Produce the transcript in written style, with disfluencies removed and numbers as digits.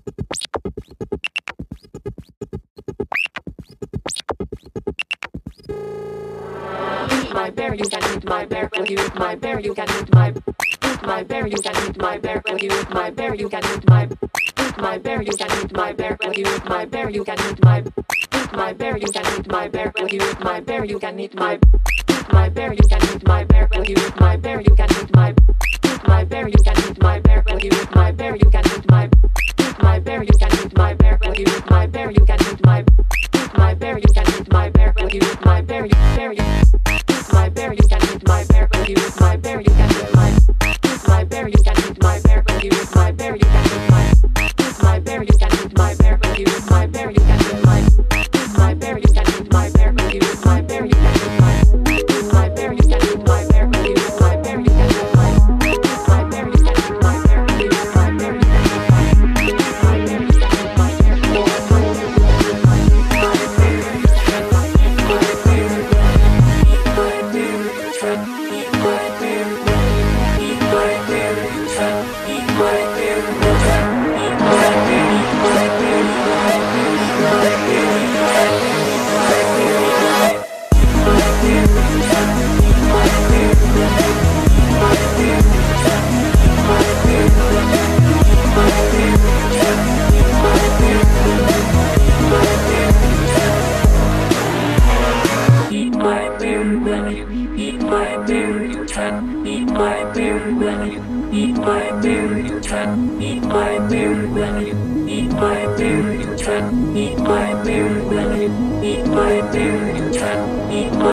Eat my bear, you can eat my bear. Will you eat my bear? You can eat my. Eat my bear, you can eat my bear. Will you eat my bear? You can eat my. Eat my bear, you can eat my bear. Will you eat my bear? You can eat my. Eat my bear, you can eat my bear. Will you eat my bear? You can eat my. Eat my bear, you can eat my bear. Will you eat my bear? You can eat my. Eat my bear, you can eat my bear. Will you eat my bear? You can eat my. Eat my bear, you can eat my bear. Will you eat my bear? You can eat my. Eat my bear, you can eat my bear. Will you eat my bear? You bear you. Eat my bear, you can eat my bear. Will you eat my bear? You can eat my. Eat my bear, you can eat my bear. Will you eat my bear? You can eat my. Eat my bear, you can eat my bear. Will you eat my bear? You can eat my. Eat my bear, you can eat my bear. Will you eat my bear? You can eat my. Eat my bear, you can eat my bear. Will you eat my bear? You can eat my. Eat my bear, you can eat my bear. Will you eat my bear? You can eat my. Eat my bear, you can eat my bear. Will you eat my Eat my beer when you eat my beer, you can eat my beer when you eat my beer, you can eat my beer when you eat my beer, you can eat my beer when you eat my beer, you can eat my